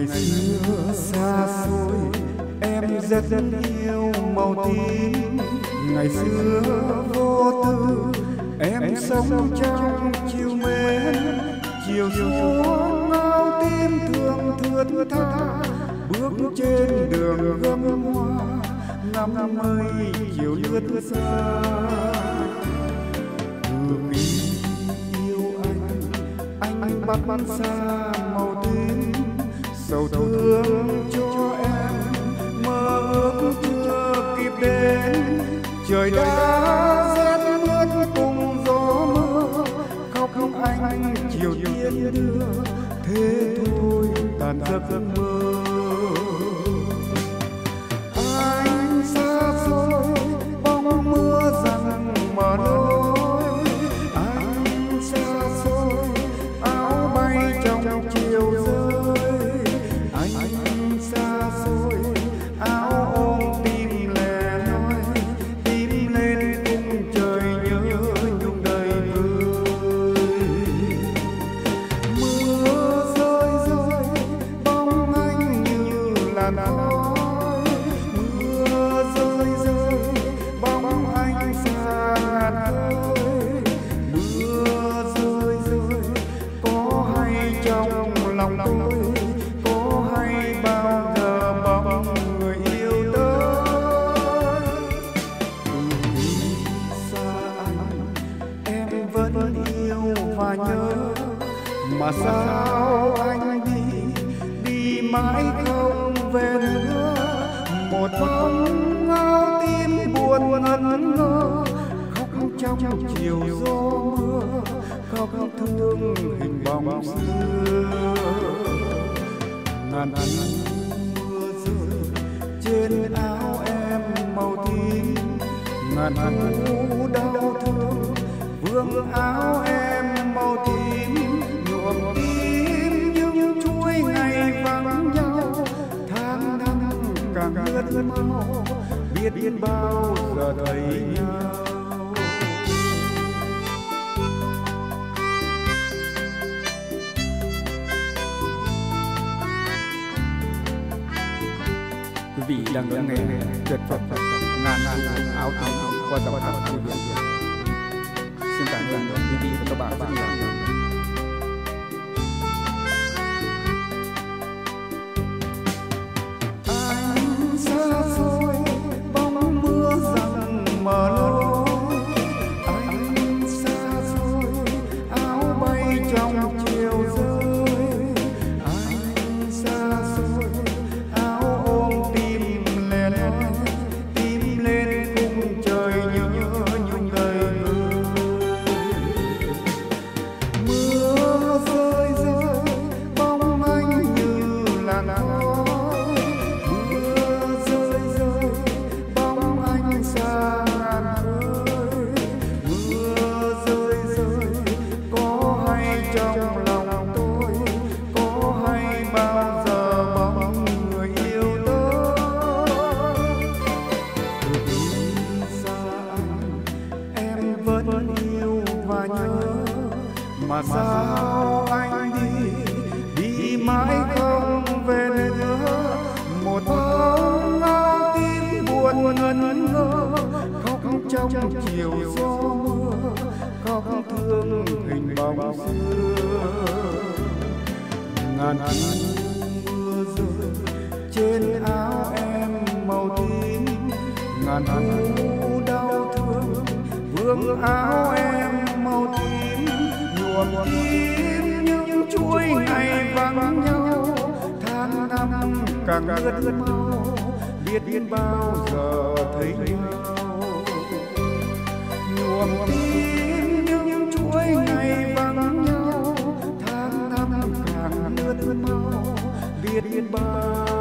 Ngày xưa xa xôi em rất yêu màu tím. Ngày xưa vô tư em sống trong chiều mến. Chiều xuống áo tím thương thướt tha, bước trên đường gấm hoa ngắm mây chiều lướt xa. Từ khi yêu anh bắt xa màu tím. Sầu thương cho em mơ ước chưa kịp đến. Trời đã rét mướt cùng gió mưa, khóc anh chiều tiên đưa. Thế thôi tàn giấc mơ. Anh xa xôi bóng mưa rằng mở lối. Anh xa xôi áo bay trong chiều rơi. Anh xa xôi áo ôm tim lẻ loi. Tim lên cùng trời nhớ nhung đầy vơi. Mưa rơi rơi bóng anh như làn khói. Mưa rơi rơi bóng anh xa ngàn khơi. Mưa rơi rơi có hay trong lòng tôi, có hay bao giờ bóng người yêu tới. Từ khi xa anh em vẫn yêu và nhớ. Mà sao anh đi mãi không về nữa. Một bóng áo tím buồn ngẩn ngơ, khóc trong chiều gió mưa, khóc thương hình bóng xưa. Ngàn mưa rơi trên áo em màu tím. Ngàn thu đau thương vương áo em màu tím. Nhuộm tim những chuỗi ngày vắng nhau. Tháng năm càng lướt mau, biết bao giờ thấy nhau. Quý vị đang lắng nghe tuyệt phẩm ngàn áo tím qua giọng hát của Việt. Xin cảm ơn quý vị và các bạn rất nhiều. Anh xa xôi bóng mưa rằng mở lối. Anh xa xôi áo bay trong chiều rơi. Anh xa xôi áo ôm tim lẻ loi. Tim lên cùng trời nhớ nhung đầy vơi. Mưa rơi rơi bóng anh như làn khói. Mưa rơi rơi bóng anh xa ngàn khơi. Mưa rơi rơi có hay trong lòng tôi, có hay bao giờ bóng người yêu tới. Từ khi xa anh em vẫn yêu và nhớ. Mà sao anh đi mãi không về nữa. Một bóng áo tím buồn ngẩn ngơ, khóc trong chiều gió mưa, khóc thương hình bóng xưa. Ngàn mưa rơi trên áo em màu tím. Ngàn thu đau thương vương áo em màu tím. Nhuộm tim những chuỗi ngày vắng nhau. Tháng năm càng lướt mau, biết bao giờ thấy nhau. Nhuộm tim những chuỗi ngày vắng nhau. Tháng năm càng lướt mau, biết bao